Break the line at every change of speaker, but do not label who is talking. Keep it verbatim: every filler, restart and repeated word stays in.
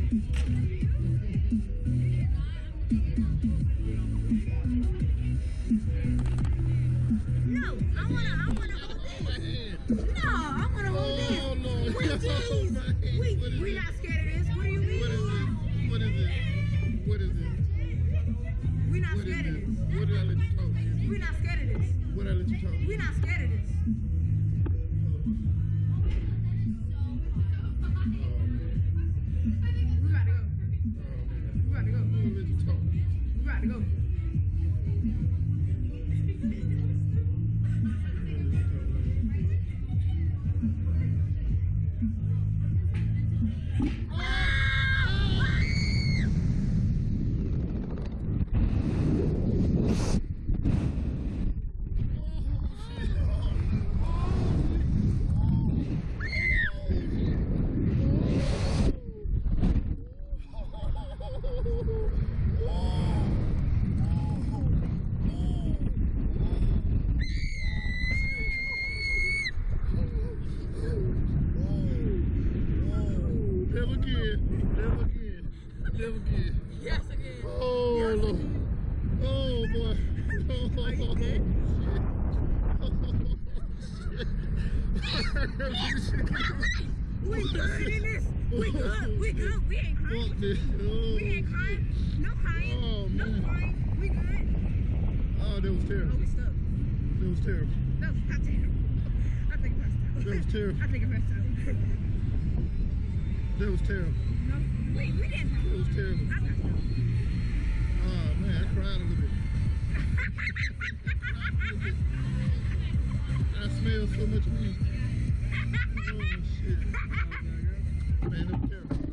No, I wanna, I wanna hold this. No, I wanna hold this.
Oh, no.
Wait, jeez. We, we not scared of this. What do you mean?
What is this? What is this? What is this?
We not
What
scared of
is
this.
this? What did I let you talk?
We not scared of this.
What did I let you talk?
We not scared of this. We about to go. We about to go.
Who let you talk?
We about to go.
Never again. Never again. Never again.
Yes, again.
Oh,
Yes,
Lord.
again.
Oh, boy. Oh,
Are you good?
shit.
We good in this. We good. We good. We ain't crying.
Fuck this. Oh.
We ain't crying. No crying.
Oh,
No
man.
crying. We good.
Oh, that was
Oh,
terrible.
we stuck.
That was terrible.
No, not terrible. I think I passed out.
That was terrible.
I think I passed out.
That was terrible.
No, we, we didn't.
That was terrible.
I passed out.
Oh, man, I cried a little bit. I smell so much weed. Oh, shit. Man, that was terrible.